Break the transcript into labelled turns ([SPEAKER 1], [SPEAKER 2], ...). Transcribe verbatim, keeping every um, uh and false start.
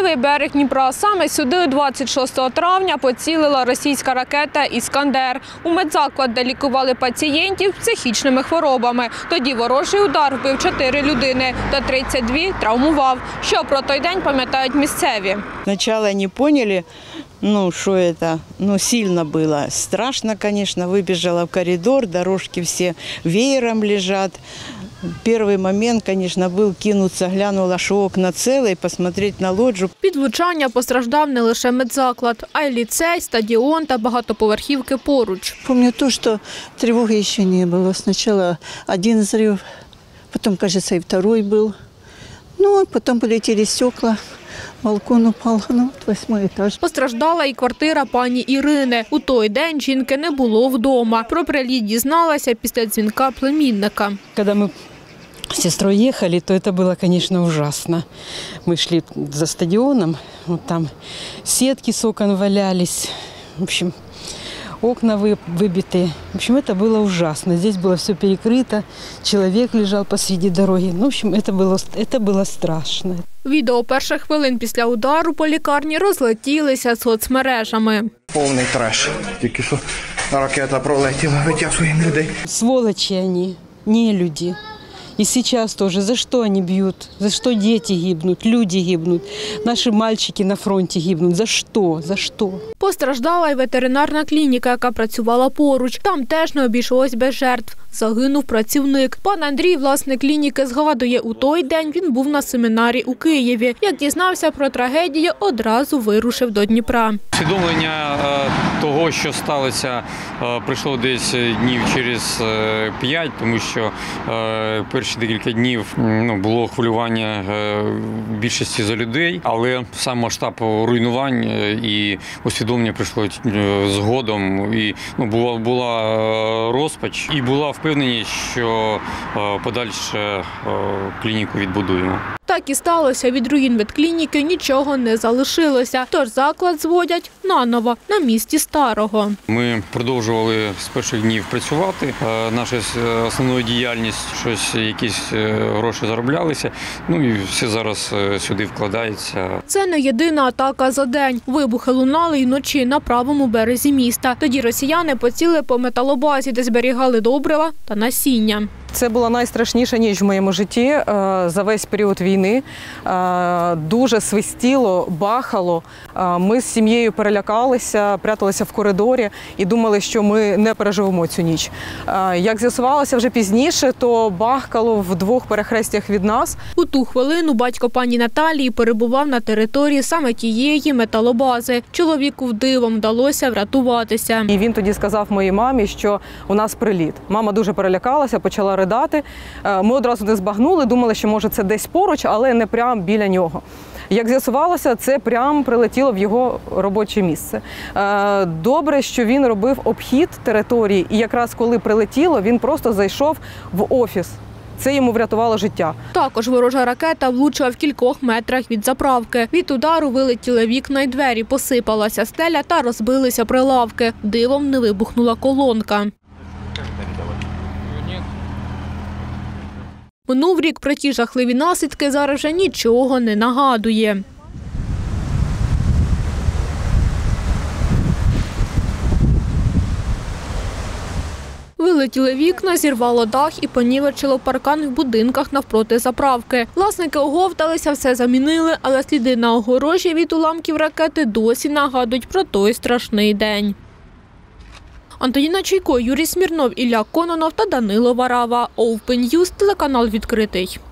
[SPEAKER 1] Лівий берег Дніпра. Саме сюди двадцять шостого травня поцілила російська ракета «Іскандер» у медзаклад, де лікували пацієнтів з психічними хворобами. Тоді ворожий удар вбив чотири людини та тридцять дві травмував. Що про той день пам'ятають місцеві?
[SPEAKER 2] Спочатку не поняли, ну, что это, ну, сильно было. Страшно, конечно, выбежала в коридор, дорожки все веером лежат. Перший момент, звісно, був кинутися, глянула, що окна цілі, посмотреть на лоджу.
[SPEAKER 1] Від влучання постраждав не лише медзаклад, а й ліцей, стадіон та багатоповерхівки поруч.
[SPEAKER 3] Помню то, що тривоги ще не було. Спочатку один взрыв, потім, кажется, і другий був. Ну, потім полетіли стекла. Балкон упав, ну, восьмий етаж.
[SPEAKER 1] Постраждала і квартира пані Ірини. У той день жінки не було вдома. Про приліт дізналася після дзвінка племінника.
[SPEAKER 4] Коли ми з сестрою їхали, то це було, звісно, ужасно. Ми йшли за стадіоном, от там сітки з окон валялись, в общем, окна выбиты. В общем, это было ужасно. Здесь было все перекрыто, человек лежал посреди дороги. Ну, в общем, это было, это было страшно.
[SPEAKER 1] Відео перших хвилин після удару по лікарні розлетілися соцмережами.
[SPEAKER 5] Повний треш. Тільки що ракета пролетіла, витягуємо людей.
[SPEAKER 4] Сволочи они, не люди. И сейчас тоже. За что они бьют? За что дети гибнут, люди гибнут, наши мальчики на фронте гибнут? За что? За что?
[SPEAKER 1] Постраждала й ветеринарна клініка, яка працювала поруч. Там теж не обійшлось без жертв. Загинув працівник. Пан Андрій, власник клініки, згадує, у той день він був на семінарі у Києві. Як дізнався про трагедію, одразу вирушив до Дніпра.
[SPEAKER 6] Усвідомлення того, що сталося, прийшло десь днів через п'ять, тому що перші декілька днів ну, було хвилювання в більшості за людей, але сам масштаб руйнувань і усвідомлення прийшло згодом. І ну, була, була розпач і була впевненість, що подальше клініку відбудуємо.
[SPEAKER 1] Так і сталося. Від руїн ветклініки нічого не залишилося. Тож заклад зводять наново, на місці старого.
[SPEAKER 6] Ми продовжували з перших днів працювати. Наша основна діяльність, щось, якісь гроші зароблялися. Ну і все зараз сюди вкладається.
[SPEAKER 1] Це не єдина атака за день. Вибухи лунали й вночі на правому березі міста. Тоді росіяни поцілили по металобазі, де зберігали добрива та насіння.
[SPEAKER 7] Це була найстрашніша ніч в моєму житті за весь період війни. Дуже свистіло, бахало. Ми з сім'єю перелякалися, пряталися в коридорі і думали, що ми не переживемо цю ніч. Як з'ясувалося вже пізніше, то бахкало в двох перехрестях від нас.
[SPEAKER 1] У ту хвилину батько пані Наталії перебував на території саме тієї металобази. Чоловіку дивом вдалося врятуватися.
[SPEAKER 7] І він тоді сказав моїй мамі, що у нас приліт. Мама дуже перелякалася, почала ридати. Ми одразу не збагнули, думали, що може це десь поруч, але не прямо біля нього. Як з'ясувалося, це прямо прилетіло в його робоче місце. Добре, що він робив обхід території, і якраз коли прилетіло, він просто зайшов в офіс. Це йому врятувало життя.
[SPEAKER 1] Також ворожа ракета влучила в кількох метрах від заправки. Від удару вилетіли вікна й двері, посипалася стеля та розбилися прилавки. Дивом не вибухнула колонка. Минув рік, про ті жахливі наслідки зараз вже нічого не нагадує. Вилетіли вікна, зірвало дах і понівечило паркан в будинках навпроти заправки. Власники оговталися, все замінили, але сліди на огорожі від уламків ракети досі нагадують про той страшний день. Антоніна Чайко, Юрій Смірнов, Ілля Кононов та Данило Варава. Open News, телеканал відкритий.